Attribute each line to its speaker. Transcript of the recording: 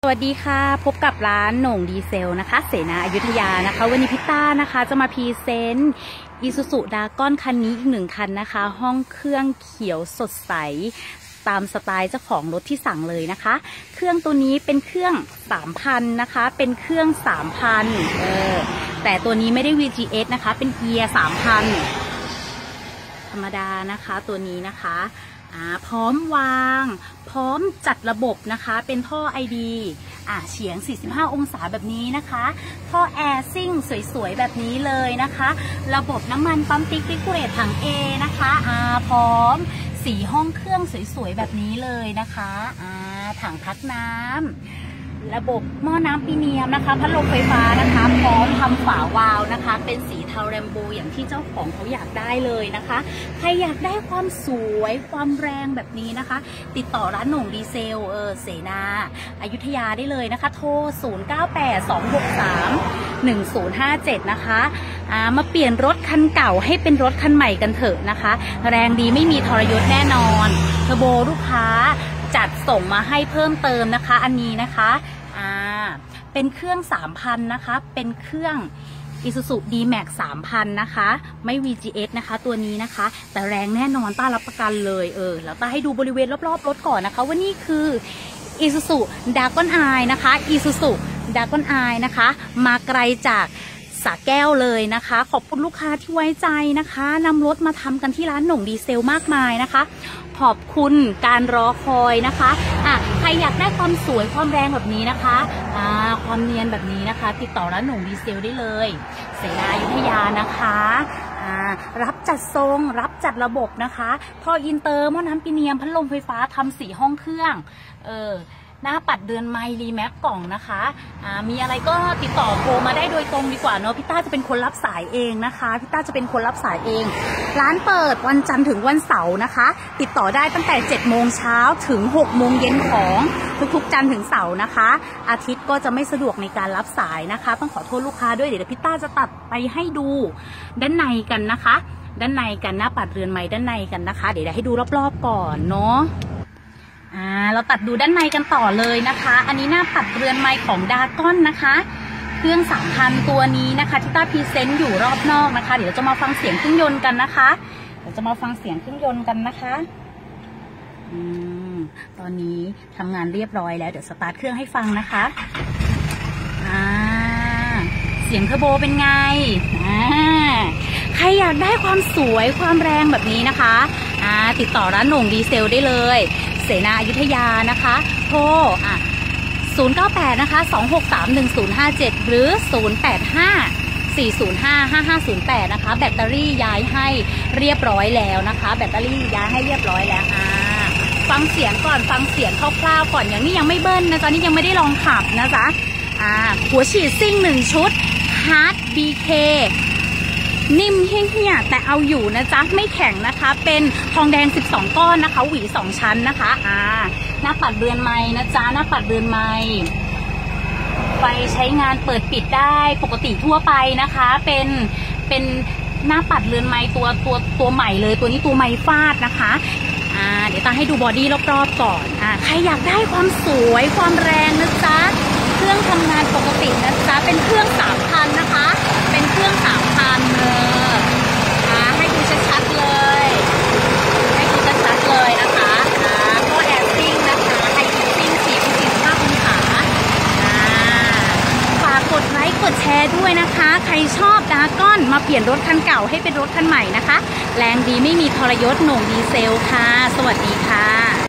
Speaker 1: สวัสดีค่ะพบกับร้านโหน่งดีเซลนะคะเสนาอยุธยานะคะวันนี้พิต้านะคะจะมาพรีเซนต์อีซูซูดากอนคันนี้อีกหนึ่งคันนะคะห้องเครื่องเขียวสดใสตามสไตล์เจ้าของรถที่สั่งเลยนะคะเครื่องตัวนี้เป็นเครื่อง 3,000 นะคะเป็นเครื่อง 3,000แต่ตัวนี้ไม่ได้ VGS นะคะเป็นเกียร์ 3,000 ธรรมดานะคะตัวนี้นะคะพร้อมวางพร้อมจัดระบบนะคะเป็นท่อ ID เฉียง 45 องศาแบบนี้นะคะท่อแอร์ซิ่งสวยๆแบบนี้เลยนะคะระบบน้ำมันปั๊มติ๊กลิกูเรตถัง A นะคะพร้อมสีห้องเครื่องสวยๆแบบนี้เลยนะคะถังพักน้ำระบบหม้อน้ำปีเนียมนะคะพัดลมไฟฟ้านะคะพร้อมทำฝาวาล์วนะคะเป็นสีเทาแรมโบอย่างที่เจ้าของเขาอยากได้เลยนะคะใครอยากได้ความสวยความแรงแบบนี้นะคะติดต่อร้านโหน่งดีเซลเสนาอยุธยาได้เลยนะคะโทร 0982631057 นะคะมาเปลี่ยนรถคันเก่าให้เป็นรถคันใหม่กันเถอะนะคะแรงดีไม่มีทรยศแน่นอนเทอร์โบลูกค้าจัดส่งมาให้เพิ่มเติมนะคะอันนี้นะคะเป็นเครื่อง 3,000 นะคะเป็นเครื่อง Isuzu D-Max 3,000 นะคะไม่ VGS นะคะตัวนี้นะคะแต่แรงแน่นอนต้ารับประกันเลยแล้วต้าให้ดูบริเวณรอบๆรถก่อนนะคะว่านี่คือ Isuzu Dragon Eye นะคะ Isuzu Dragon Eye นะคะมาไกลจากสระแก้วเลยนะคะขอบคุณลูกค้าที่ไว้ใจนะคะนำรถมาทำกันที่ร้านโหน่งดีเซลมากมายนะคะขอบคุณการรอคอยนะคะใครอยากได้ความสวยความแรงแบบนี้นะคะความเนียนแบบนี้นะคะติดต่อร้านโหน่งดีเซลได้เลยเสนาอยุธยานะคะรับจัดทรงรับจัดระบบนะคะท่ออินเตอร์หม้อน้ำปีเนียมพัดลมไฟฟ้าทำสีห้องเครื่องหน้าปัดเดือนไมล์รีแมปกล่องนะคะมีอะไรก็ติดต่อโทรมาได้โดยตรงดีกว่าเนาะพี่ต้าจะเป็นคนรับสายเองนะคะพี่ต้าจะเป็นคนรับสายเองร้านเปิดวันจันทร์ถึงวันเสาร์นะคะติดต่อได้ตั้งแต่ 7 โมงเช้าถึง 6 โมงเย็นของทุกๆจันทร์ถึงเสาร์นะคะอาทิตย์ก็จะไม่สะดวกในการรับสายนะคะต้องขอโทษลูกค้าด้วยเดี๋ยวพี่ต้าจะตัดไปให้ดูด้านในกันนะคะด้านในกันหน้าปัดเรือนไม้ด้านในกันนะคะเดี๋ยวให้ดูรอบๆก่อนเนาะเราตัดดูด้านในกันต่อเลยนะคะอันนี้หน้าปัดเรือนไม้ของดากอนนะคะเครื่อง 3,000 ตัวนี้นะคะที่ต้าพรีเซนต์อยู่รอบนอกนะคะเดี๋ยวจะมาฟังเสียงเครื่องยนต์กันนะคะตอนนี้ทำงานเรียบร้อยแล้วเดี๋ยวสตาร์ทเครื่องให้ฟังนะคะเสียงเทอร์โบเป็นไงใครอยากได้ความสวยความแรงแบบนี้นะคะติดต่อร้านโหน่งดีเซลได้เลยเสนาอยุธยานะคะโทร098นะคะ2631057หรือ0854055508นะคะแบตเตอรี่ย้ายให้เรียบร้อยแล้วนะคะแบตเตอรี่ย้ายให้เรียบร้อยแล้วฟังเสียงก่อนฟังเสียงคร่าวๆก่อนอย่างนี้ยังไม่เบิ้ลนะจ๊ะนี่ยังไม่ได้ลองขับนะจ๊ะหัวฉีดซิ่ง1ชุดฮาร์ด BKนิ่มเหี้ยแต่เอาอยู่นะจ๊ะไม่แข็งนะคะเป็นทองแดง12ก้อนนะคะหวี2ชั้นนะคะหน้าปัดเรือนไม้นะจ๊ะหน้าปัดเรือนไม้ไฟใช้งานเปิดปิดได้ปกติทั่วไปนะคะเป็นหน้าปัดเรือนไม้ตัวใหม่เลยตัวนี้ตัวไม้ฟาดนะคะเดี๋ยวตาให้ดูบอดี้รอบๆก่อนใครอยากได้ความสวยความแรงนะจ๊ะเครื่องทำงานปกตินะจ๊ะเป็นเครื่อง 3,000 นะคะเป็นเครื่อง 3,000ให้ดูชัดๆเลยนะคะก็แอร์ซิ่งนะคะไฮซิ่ง45 องศาฝากกดไลค์กดแชร์ด้วยนะคะใครชอบดากอนมาเปลี่ยนรถคันเก่าให้เป็นรถคันใหม่นะคะแรงดีไม่มีทรยศโหน่งดีเซลค่ะสวัสดีค่ะ